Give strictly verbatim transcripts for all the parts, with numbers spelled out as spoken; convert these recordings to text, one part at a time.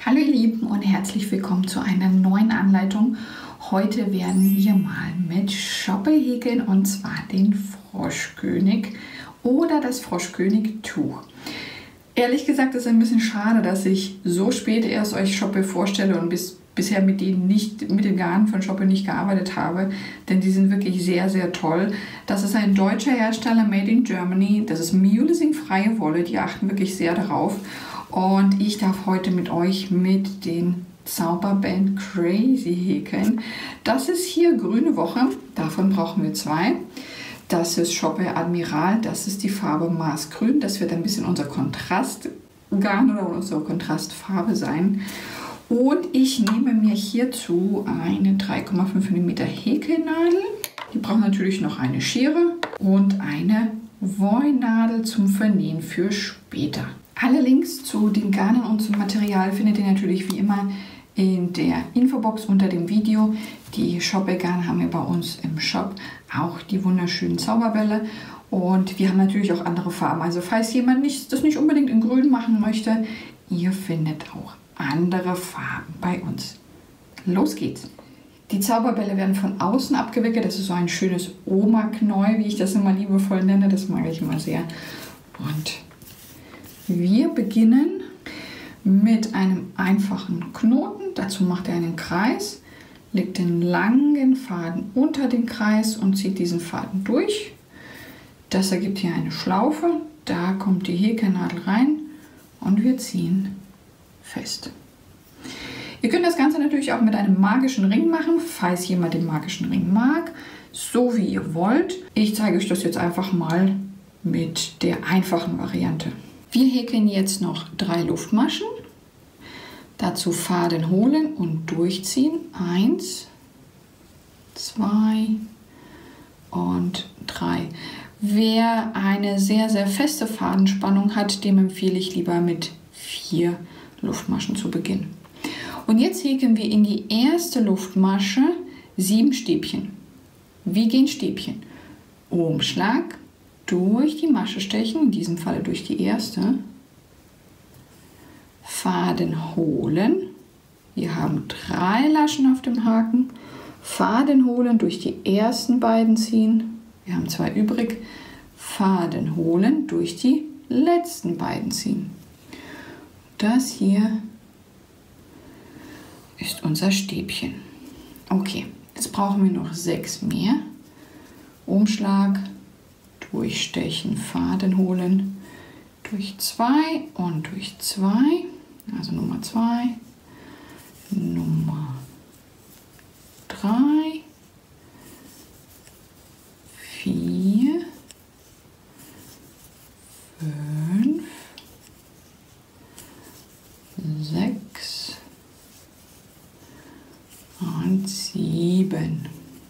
Hallo ihr Lieben und herzlich willkommen zu einer neuen Anleitung. Heute werden wir mal mit Schoppe häkeln und zwar den Froschkönig oder das Froschkönig-Tuch. Ehrlich gesagt ist es ein bisschen schade, dass ich so spät erst euch Schoppe vorstelle und bis, bisher mit denen nicht, mit den Garnen von Schoppe nicht gearbeitet habe, denn die sind wirklich sehr, sehr toll. Das ist ein deutscher Hersteller, made in Germany. Das ist mulesing-freie Wolle, die achten wirklich sehr darauf. Und ich darf heute mit euch mit den Zauberband Crazy häkeln. Das ist hier Grüne Woche, davon brauchen wir zwei. Das ist Schoppe Admiral, das ist die Farbe Maßgrün. Das wird ein bisschen unser Kontrastgarn oder unsere Kontrastfarbe sein. Und ich nehme mir hierzu eine drei Komma fünf Millimeter Häkelnadel. Die braucht natürlich noch eine Schere und eine Wollnadel zum Vernähen für später. Alle Links zu den Garnen und zum Material findet ihr natürlich wie immer in der Infobox unter dem Video. Die Schoppe-Garne haben wir bei uns im Shop, auch die wunderschönen Zauberbälle. Und wir haben natürlich auch andere Farben. Also falls jemand nicht, das nicht unbedingt in Grün machen möchte, ihr findet auch andere Farben bei uns. Los geht's! Die Zauberbälle werden von außen abgewickelt. Das ist so ein schönes Oma-Knäuel, wie ich das immer liebevoll nenne. Das mag ich immer sehr. Und wir beginnen mit einem einfachen Knoten. Dazu macht ihr einen Kreis, legt den langen Faden unter den Kreis und zieht diesen Faden durch. Das ergibt hier eine Schlaufe. Da kommt die Häkelnadel rein und wir ziehen fest. Ihr könnt das Ganze natürlich auch mit einem magischen Ring machen, falls jemand den magischen Ring mag, so wie ihr wollt. Ich zeige euch das jetzt einfach mal mit der einfachen Variante. Wir häkeln jetzt noch drei Luftmaschen. Dazu Faden holen und durchziehen. Eins, zwei und drei. Wer eine sehr, sehr feste Fadenspannung hat, dem empfehle ich lieber mit vier Luftmaschen zu beginnen. Und jetzt häkeln wir in die erste Luftmasche sieben Stäbchen. Wie gehen Stäbchen? Umschlag, durch die Masche stechen, in diesem Falle durch die erste, Faden holen, wir haben drei Laschen auf dem Haken, Faden holen, durch die ersten beiden ziehen, wir haben zwei übrig, Faden holen, durch die letzten beiden ziehen. Das hier ist unser Stäbchen. Okay, jetzt brauchen wir noch sechs mehr. Umschlag, durchstechen, Faden holen, durch zwei und durch zwei, also Nummer zwei, Nummer drei, vier, fünf, sechs und sieben.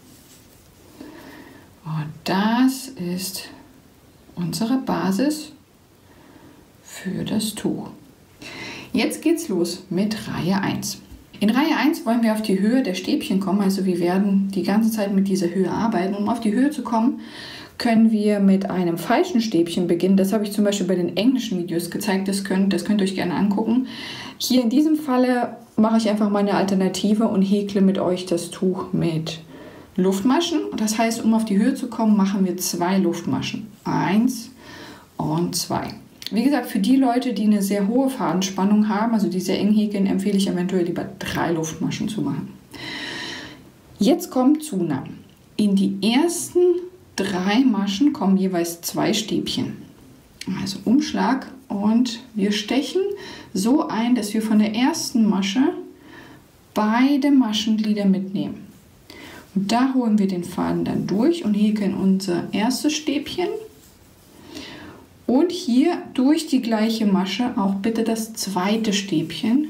Und das ist unsere Basis für das Tuch. Jetzt geht's los mit Reihe eins. In Reihe eins wollen wir auf die Höhe der Stäbchen kommen, also wir werden die ganze Zeit mit dieser Höhe arbeiten. Um auf die Höhe zu kommen, können wir mit einem falschen Stäbchen beginnen. Das habe ich zum Beispiel bei den englischen Videos gezeigt, das könnt, das könnt ihr euch gerne angucken. Hier in diesem Falle mache ich einfach mal eine Alternative und häkle mit euch das Tuch mit Luftmaschen. Das heißt, um auf die Höhe zu kommen, machen wir zwei Luftmaschen. Eins und zwei. Wie gesagt, für die Leute, die eine sehr hohe Fadenspannung haben, also die sehr eng häkeln, empfehle ich eventuell lieber drei Luftmaschen zu machen. Jetzt kommt Zunahmen. In die ersten drei Maschen kommen jeweils zwei Stäbchen. Also Umschlag und wir stechen so ein, dass wir von der ersten Masche beide Maschenglieder mitnehmen. Und da holen wir den Faden dann durch und häkeln unser erstes Stäbchen. Und hier durch die gleiche Masche auch bitte das zweite Stäbchen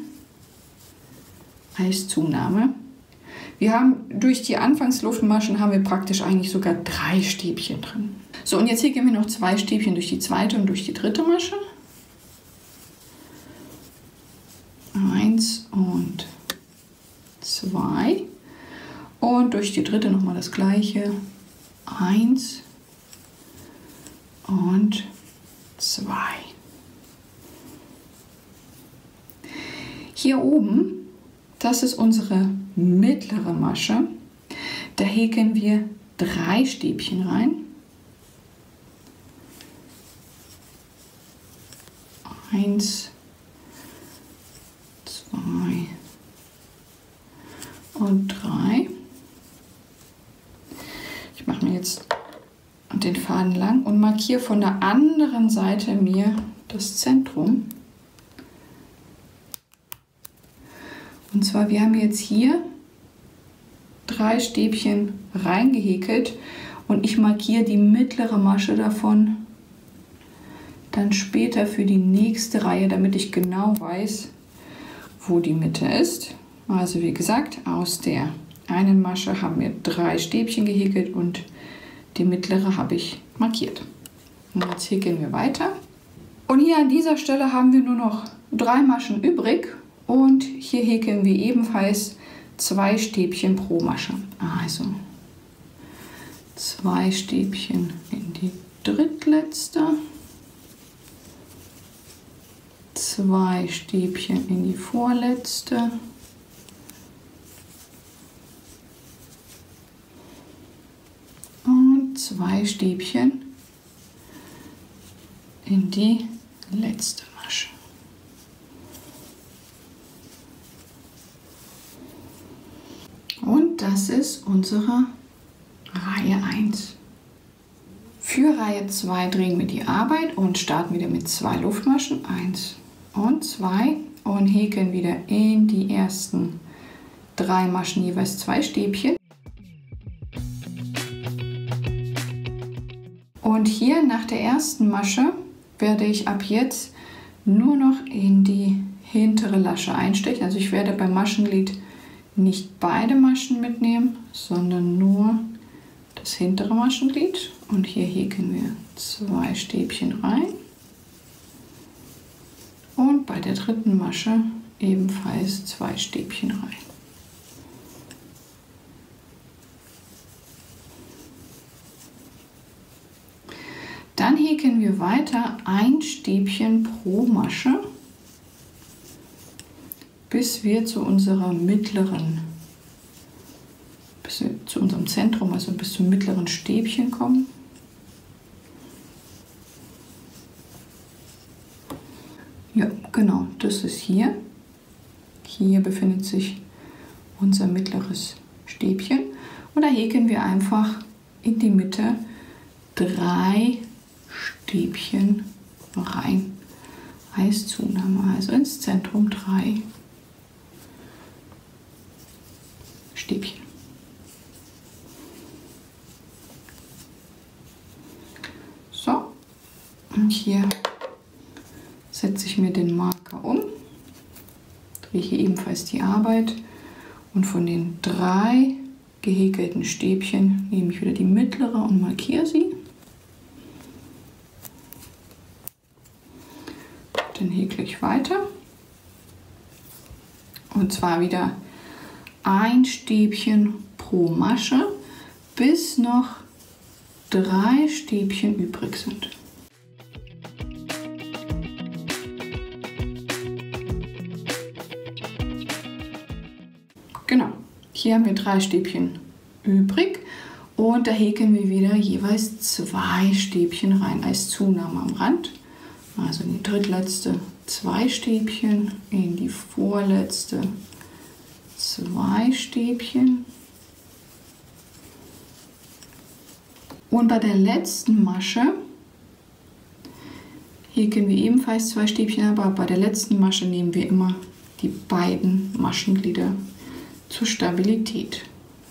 als Zunahme. Wir haben durch die Anfangsluftmaschen haben wir praktisch eigentlich sogar drei Stäbchen drin. So, und jetzt häkeln wir noch zwei Stäbchen durch die zweite und durch die dritte Masche. Eins und zwei. Und durch die dritte nochmal das gleiche. Eins und zwei. Hier oben, das ist unsere mittlere Masche. Da häkeln wir drei Stäbchen rein. Eins, zwei und drei. Ich mache mir jetzt den Faden lang und markiere von der anderen Seite mir das Zentrum. Und zwar, wir haben jetzt hier drei Stäbchen reingehäkelt und ich markiere die mittlere Masche davon dann später für die nächste Reihe, damit ich genau weiß, wo die Mitte ist. Also wie gesagt, aus der einen Masche haben wir drei Stäbchen gehäkelt und die mittlere habe ich markiert. Und jetzt häkeln wir weiter. Und hier an dieser Stelle haben wir nur noch drei Maschen übrig und hier häkeln wir ebenfalls zwei Stäbchen pro Masche. Also zwei Stäbchen in die drittletzte, zwei Stäbchen in die vorletzte und zwei Stäbchen in die letzte Masche. Und das ist unsere Reihe eins. Für Reihe zwei drehen wir die Arbeit und starten wieder mit zwei Luftmaschen. eins und zwei und häkeln wieder in die ersten drei Maschen jeweils zwei Stäbchen. Und hier nach der ersten Masche werde ich ab jetzt nur noch in die hintere Lasche einstechen. Also ich werde beim Maschenglied nicht beide Maschen mitnehmen, sondern nur das hintere Maschenglied. Und hier häkeln wir zwei Stäbchen rein. Und bei der dritten Masche ebenfalls zwei Stäbchen rein. Dann häkeln wir weiter ein Stäbchen pro Masche, bis wir zu unserer mittleren, bis wir zu unserem Zentrum, also bis zum mittleren Stäbchen kommen. Ja, genau, das ist hier. Hier befindet sich unser mittleres Stäbchen und da häkeln wir einfach in die Mitte drei Stäbchen rein als Zunahme, also ins Zentrum drei Stäbchen. So, und hier setze ich mir den Marker um, drehe hier ebenfalls die Arbeit und von den drei gehäkelten Stäbchen nehme ich wieder die mittlere und markiere sie. Dann häkle ich weiter und zwar wieder ein Stäbchen pro Masche, bis noch drei Stäbchen übrig sind. Genau, hier haben wir drei Stäbchen übrig und da häkeln wir wieder jeweils zwei Stäbchen rein als Zunahme am Rand. Also in die drittletzte zwei Stäbchen, in die vorletzte zwei Stäbchen. Und bei der letzten Masche häkeln wir ebenfalls zwei Stäbchen, aber bei der letzten Masche nehmen wir immer die beiden Maschenglieder zur Stabilität.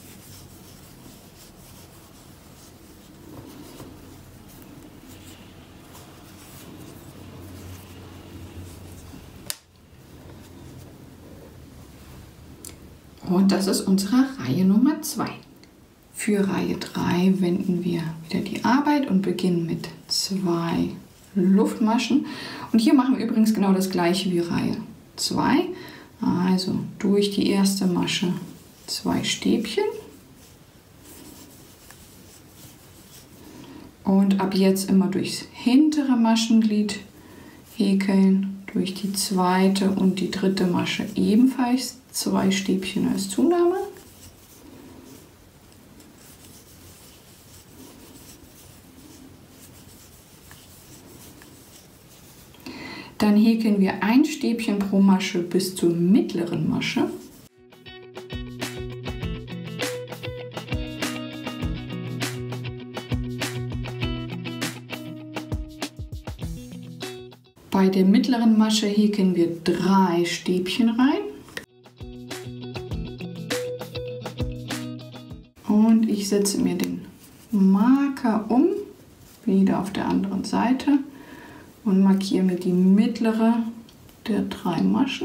Und das ist unsere Reihe Nummer zwei. Für Reihe drei wenden wir wieder die Arbeit und beginnen mit zwei Luftmaschen. Und hier machen wir übrigens genau das gleiche wie Reihe zwei. Also durch die erste Masche zwei Stäbchen. Und ab jetzt immer durchs hintere Maschenglied häkeln, durch die zweite und die dritte Masche ebenfalls zwei Stäbchen als Zunahme. Dann häkeln wir ein Stäbchen pro Masche bis zur mittleren Masche. Bei der mittleren Masche häkeln wir drei Stäbchen rein. Und ich setze mir den Marker um, wieder auf der anderen Seite, und markiere mir die mittlere der drei Maschen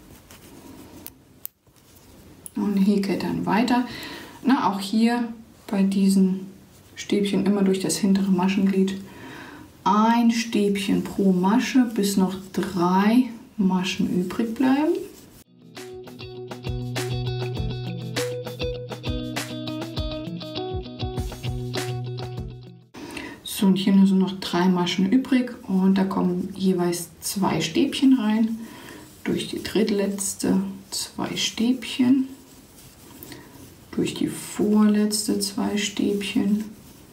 und häkle dann weiter. Na, auch hier bei diesen Stäbchen immer durch das hintere Maschenglied ein Stäbchen pro Masche, bis noch drei Maschen übrig bleiben. So, und hier sind noch drei Maschen übrig und da kommen jeweils zwei Stäbchen rein. Durch die drittletzte zwei Stäbchen, durch die vorletzte zwei Stäbchen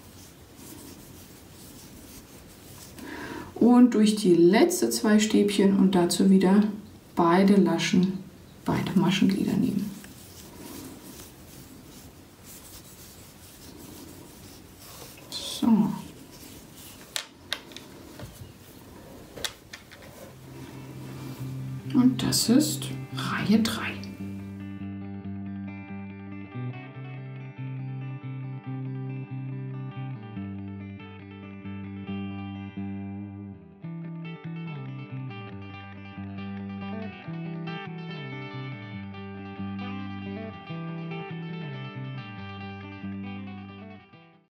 und durch die letzte zwei Stäbchen und dazu wieder beide Laschen, beide Maschenglieder nehmen. So. Und das ist Reihe drei.